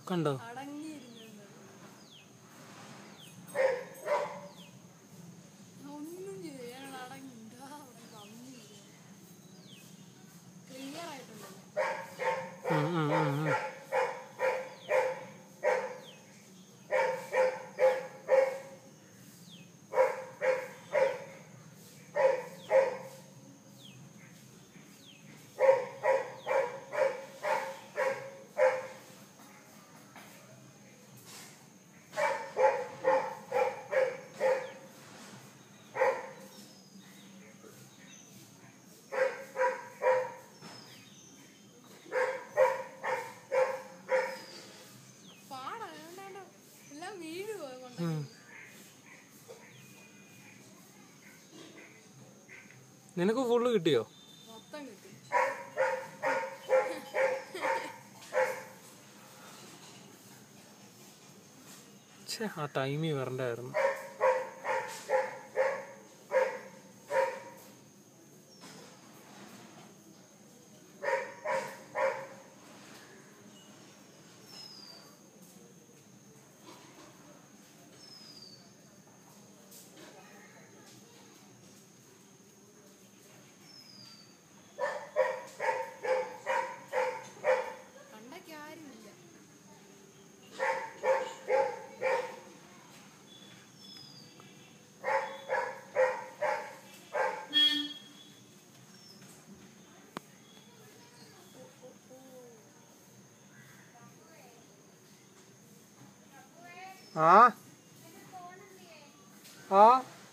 കണ്ടോ? നിനക്ക് ഫുള്ള് കിട്ടിയോ? ആ ടൈമിൽ വരണ്ടായിരുന്നു. ആ ആ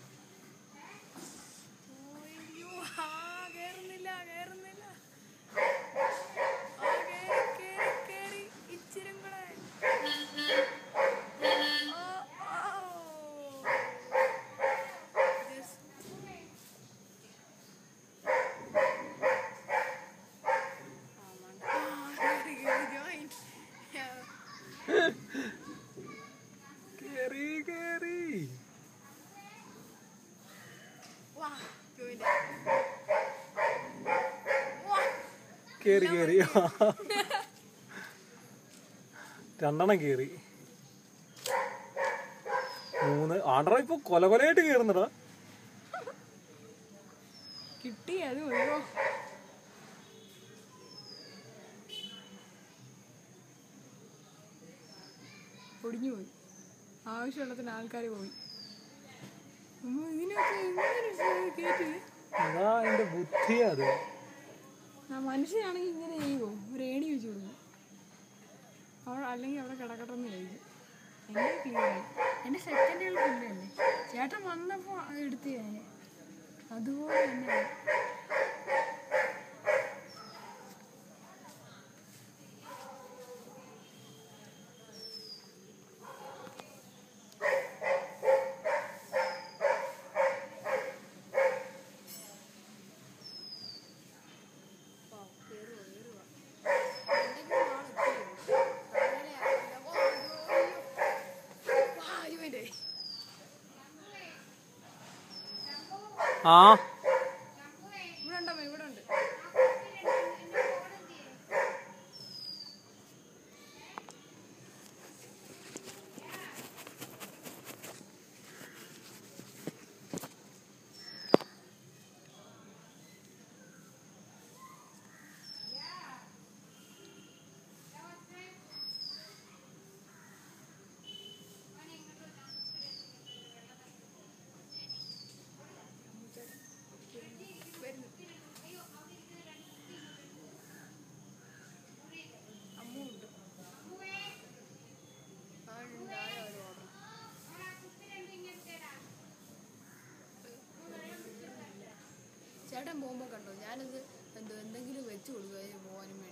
കേറി കേറി രണ്ടെണ്ണം കേറി. 3 ആണ്ടറ ഇപ്പൊ കൊലകൊലയായിട്ട് കേറുന്നടാ. കിട്ടി അത് ഒഴിവോ പൊടിഞ്ഞു പോയി. ആവശ്യമുള്ളതിന് ആൾക്കാർ പോയി. അതാ എന്റെ ബുദ്ധിയാ അത്. മനുഷ്യനാണെങ്കിൽ ഇങ്ങനെ ചെയ്യുമോ? ഒരു ഏണി വെച്ച് കൊടുക്കും. അല്ലെങ്കിൽ അവിടെ കിടക്കട്ടെന്ന് കഴിക്കും. എൻ്റെ ക്ലിയറായി. എൻ്റെ സെക്കൻഡുകൾ ക്ലിയറല്ലേ? ചേട്ടൻ വന്നപ്പോൾ അത് എടുത്ത് ഞാൻ അതുപോലെ തന്നെ. ആ ഇവിടെ ഉണ്ട്. ചേട്ടൻ പോകുമ്പോൾ കണ്ടോ ഞാനത് എന്തെങ്കിലും വെച്ച് കൊടുക്കുക പോകാനും വേണ്ടി.